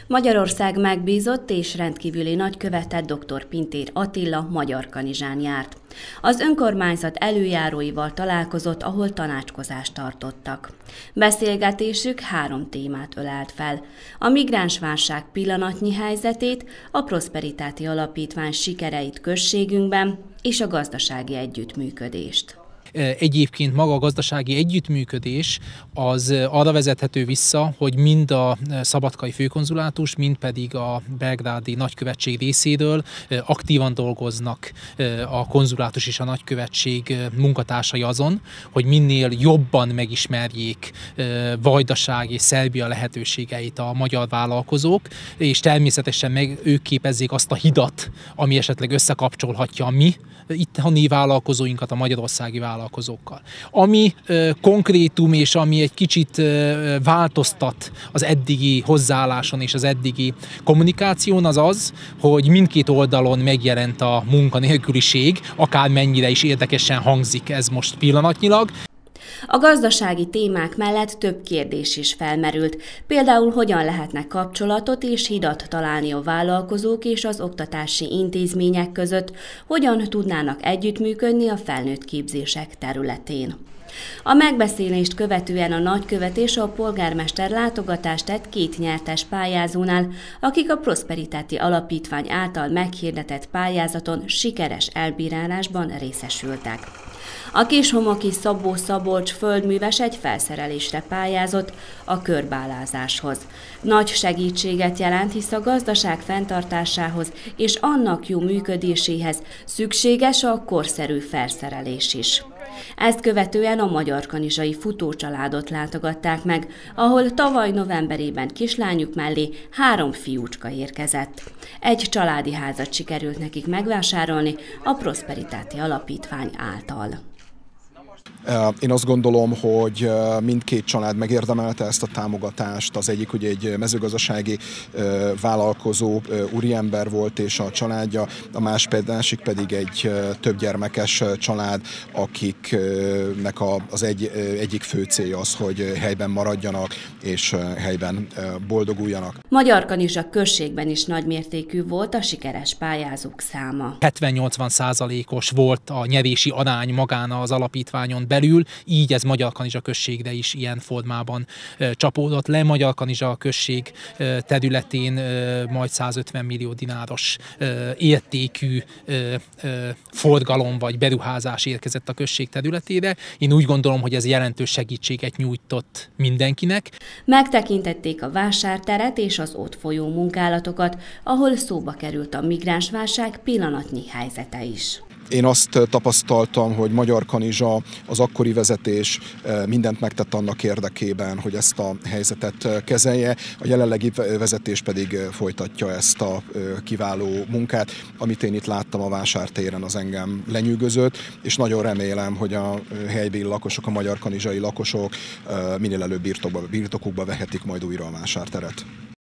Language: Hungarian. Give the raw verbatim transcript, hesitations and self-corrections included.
Magyarország megbízott és rendkívüli nagykövete dr. Pintér Attila Magyarkanizsán járt. Az önkormányzat előjáróival találkozott, ahol tanácskozást tartottak. Beszélgetésük három témát ölelt fel: a migránsválság pillanatnyi helyzetét, a Prosperitáti Alapítvány sikereit községünkben és a gazdasági együttműködést. Egyébként maga a gazdasági együttműködés az arra vezethető vissza, hogy mind a szabadkai főkonzulátus, mind pedig a belgrádi nagykövetség részéről aktívan dolgoznak a konzulátus és a nagykövetség munkatársai azon, hogy minél jobban megismerjék Vajdaság és Szerbia lehetőségeit a magyar vállalkozók, és természetesen meg ők képezzék azt a hidat, ami esetleg összekapcsolhatja a mi itthoni vállalkozóinkat a magyarországi vállalkozókkal. Ami ö, konkrétum és ami egy kicsit ö, változtat az eddigi hozzáálláson és az eddigi kommunikáción, az az, hogy mindkét oldalon megjelent a munkanélküliség, akármennyire is érdekesen hangzik ez most pillanatnyilag. A gazdasági témák mellett több kérdés is felmerült, például hogyan lehetne kapcsolatot és hidat találni a vállalkozók és az oktatási intézmények között, hogyan tudnának együttműködni a felnőtt képzések területén. A megbeszélést követően a nagykövet és a polgármester látogatást tett két nyertes pályázónál, akik a Prosperitáti Alapítvány által meghirdetett pályázaton sikeres elbírálásban részesültek. A Kishomoki Szabó-Szabolcs földműves egy felszerelésre pályázott a körbálázáshoz. Nagy segítséget jelent, hisz a gazdaság fenntartásához és annak jó működéséhez szükséges a korszerű felszerelés is. Ezt követően a magyarkanizsai futócsaládot látogatták meg, ahol tavaly novemberében kislányuk mellé három fiúcska érkezett. Egy családi házat sikerült nekik megvásárolni a Prosperitáti Alapítvány által. Én azt gondolom, hogy mindkét család megérdemelte ezt a támogatást. Az egyik ugye egy mezőgazdasági vállalkozó úriember volt és a családja, a másik pedig egy többgyermekes család, akiknek az egy, egyik fő célja az, hogy helyben maradjanak és helyben boldoguljanak. Magyarkanizsa községben is nagymértékű volt a sikeres pályázók száma. hetven-nyolcvan százalékos volt a nyerési arány magán az alapítványon belül, így ez Magyarkanizsa községre is ilyen formában e, csapódott le. Magyarkanizsa község e, területén e, majd százötven millió dináros e, értékű e, e, forgalom vagy beruházás érkezett a község területére. Én úgy gondolom, hogy ez jelentős segítséget nyújtott mindenkinek. Megtekintették a vásárteret és az ott folyó munkálatokat, ahol szóba került a migránsválság pillanatnyi helyzete is. Én azt tapasztaltam, hogy Magyarkanizsa, az akkori vezetés mindent megtett annak érdekében, hogy ezt a helyzetet kezelje, a jelenlegi vezetés pedig folytatja ezt a kiváló munkát. Amit én itt láttam a vásártéren, az engem lenyűgözött, és nagyon remélem, hogy a helybéli lakosok, a magyarkanizsai lakosok minél előbb birtokba, birtokukba vehetik majd újra a vásárteret.